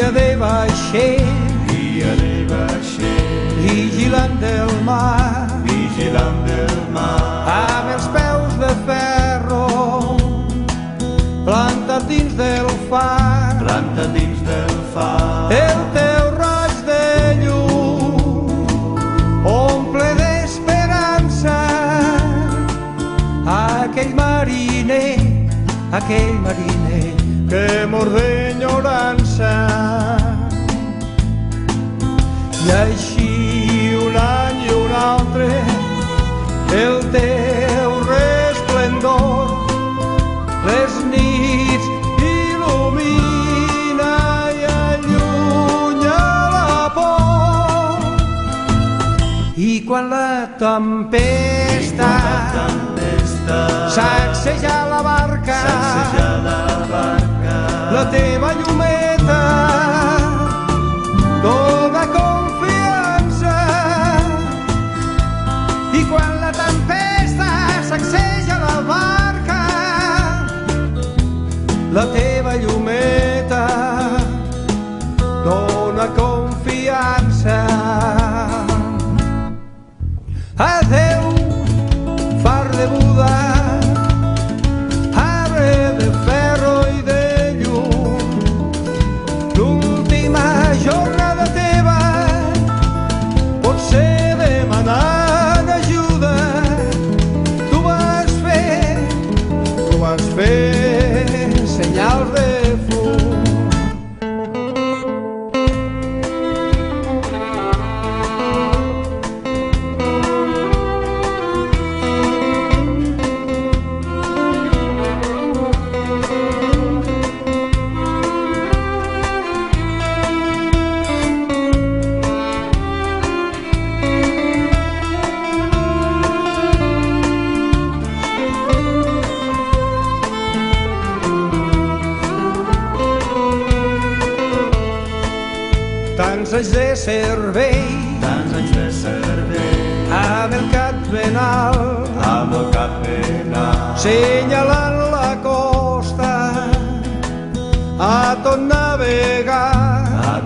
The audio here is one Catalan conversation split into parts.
de vaixell, vigilant del mar, amb els peus de ferro, plantat dins del far, el teu raig de llum omple d'esperança aquell mariner que mor d'enyorança. I així un any i un altre el teu resplendor les nits il·lumina i allunya la por. I quan la tempesta sacseja la barca, la teva llumeta dona confiança. I quan la tempesta sacseja la barca, la teva llumeta dona confiança. Adeu, far de Buda, arbre de ferro i de llum, l'última jornada teva pot ser demanant ajuda. Tu vas fer senyals de fum. Tants anys de servei, amb el cap ben alt, senyalant la costa, a tot navegar.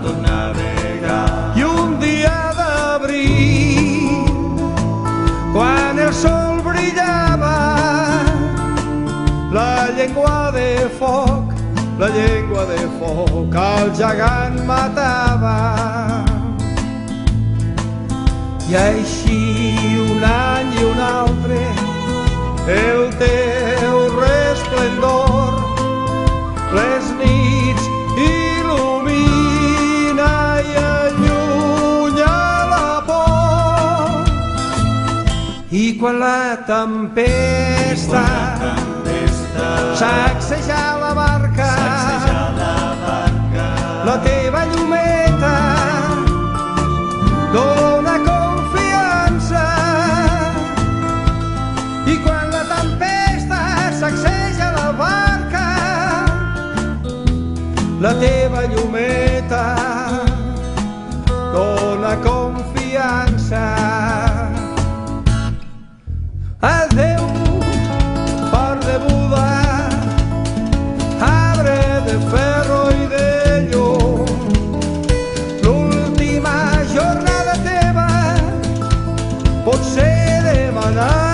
I un dia d'abril, quan el sol brillava, la llengua de foc el gegant matava. I així un any i un altre el teu resplendor les nits il·lumina i allunya la por. I quan la tempesta sacseja la barca, la teva llumeta dona confiança. I quan la tempesta sacseja la barca, la teva llumeta dona confiança. Adeu, far de Buda, arbre de ferro i de llum, l'última jornada teva pot ser demanant